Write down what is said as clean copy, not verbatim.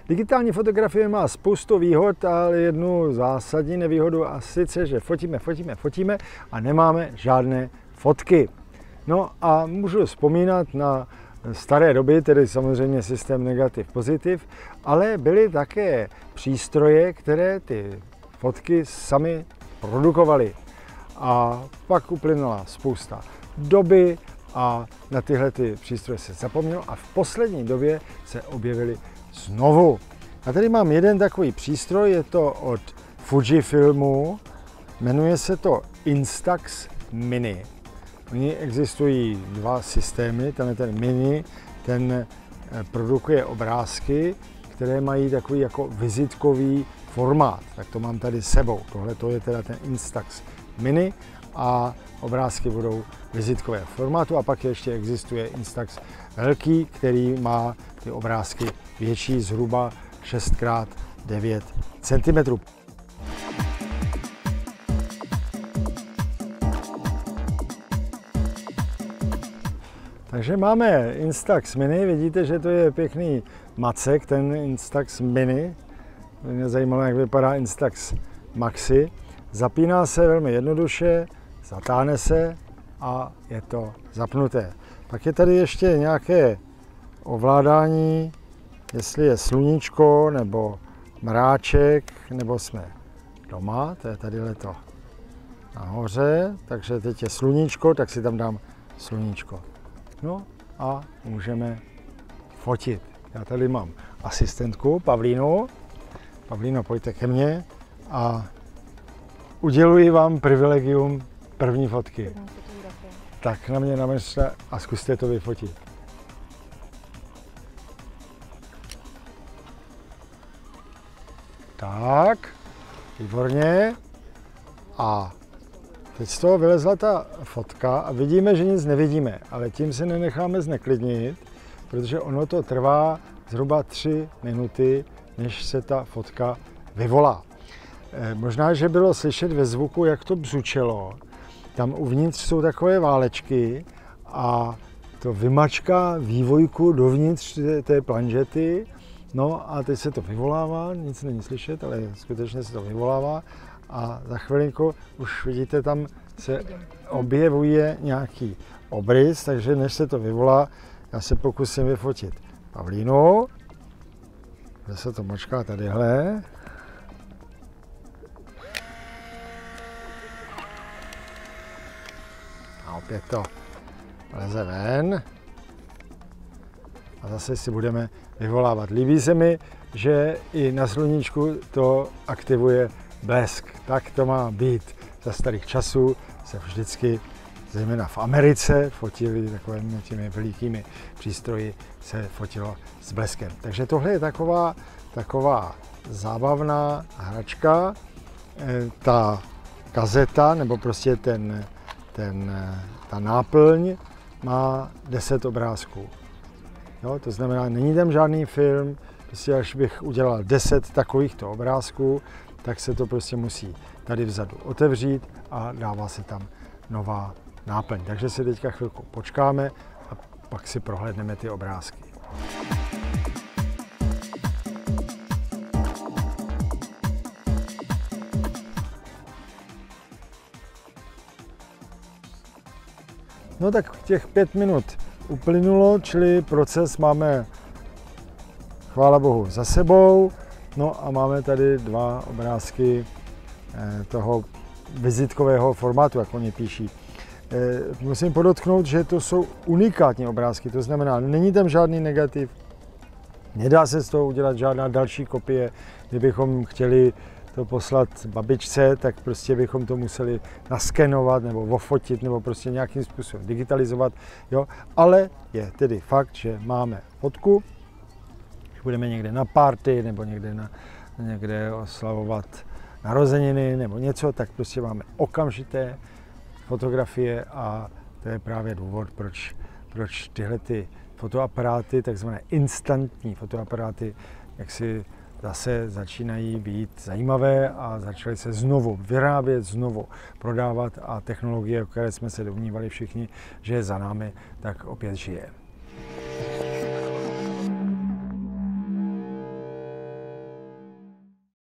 Digitální fotografie má spoustu výhod, ale jednu zásadní nevýhodu a sice, že fotíme a nemáme žádné fotky. No a můžu vzpomínat na staré doby, tedy samozřejmě systém negativ pozitiv, ale byly také přístroje, které ty fotky sami produkovaly. A pak uplynula spousta doby a na tyhle ty přístroje se zapomnělo a v poslední době se objevily znovu. A tady mám jeden takový přístroj, je to od Fujifilmu, jmenuje se to Instax Mini. Oni existují dva systémy, ten Mini, ten produkuje obrázky, které mají takový jako vizitkový formát. Tak to mám tady s sebou. Tohle to je teda ten Instax Mini a obrázky budou vizitkové formátu a pak ještě existuje Instax velký, který má ty obrázky větší, zhruba 6x9 cm. Takže máme Instax Mini, vidíte, že to je pěkný macek, ten Instax Mini. Mě zajímalo, jak vypadá Instax Maxi. Zapíná se velmi jednoduše, zatáhne se a je to zapnuté. Pak je tady ještě nějaké ovládání, jestli je sluníčko nebo mráček, nebo jsme doma, to je tady leto nahoře, takže teď je sluníčko, tak si tam dám sluníčko. No a můžeme fotit. Já tady mám asistentku Pavlínu. Pavlíno, pojďte ke mně a uděluji vám privilegium první fotky. Tak na mě namyslete a zkuste to vyfotit. Tak, výborně. A teď z toho vylezla ta fotka a vidíme, že nic nevidíme, ale tím se nenecháme zneklidnit, protože ono to trvá zhruba 3 minuty, než se ta fotka vyvolá. Možná, že bylo slyšet ve zvuku, jak to bzučelo. Tam uvnitř jsou takové válečky a to vymačká vývojku dovnitř té planžety. No a teď se to vyvolává, nic není slyšet, ale skutečně se to vyvolává. A za chvilinku už vidíte, tam se objevuje nějaký obrys, takže než se to vyvolá, já se pokusím vyfotit Pavlínu. Kde se to mačká tadyhle. A opět to leze ven. A zase si budeme vyvolávat. Líbí se mi, že i na sluníčku to aktivuje blesk. Tak to má být. Za starých časů se vždycky, zejména v Americe, fotili takovými těmi velikými přístroji, se fotilo s bleskem. Takže tohle je taková zábavná hračka. Ta kazeta, nebo prostě ta náplň má 10 obrázků. Jo, to znamená, není tam žádný film, prostě až bych udělal 10 takovýchto obrázků, tak se to prostě musí tady vzadu otevřít a dává se tam nová náplň. Takže si teďka chvilku počkáme a pak si prohlédneme ty obrázky. No tak těch 5 minut uplynulo, čili proces máme, chvála Bohu, za sebou. No a máme tady 2 obrázky toho vizitkového formátu, jak oni píší. Musím podotknout, že to jsou unikátní obrázky, to znamená, není tam žádný negativ, nedá se z toho udělat žádná další kopie. Kdybychom chtěli to poslat babičce, tak prostě bychom to museli naskenovat nebo ofotit nebo prostě nějakým způsobem digitalizovat. Jo? Ale je tedy fakt, že máme fotku, když budeme někde na party nebo někde oslavovat narozeniny nebo něco, tak prostě máme okamžité fotografie a to je právě důvod, proč tyhle ty fotoaparáty, takzvané instantní fotoaparáty, jak si zase začínají být zajímavé a začaly se znovu vyrábět, znovu prodávat a technologie, o které jsme se domnívali všichni, že je za námi, tak opět žije.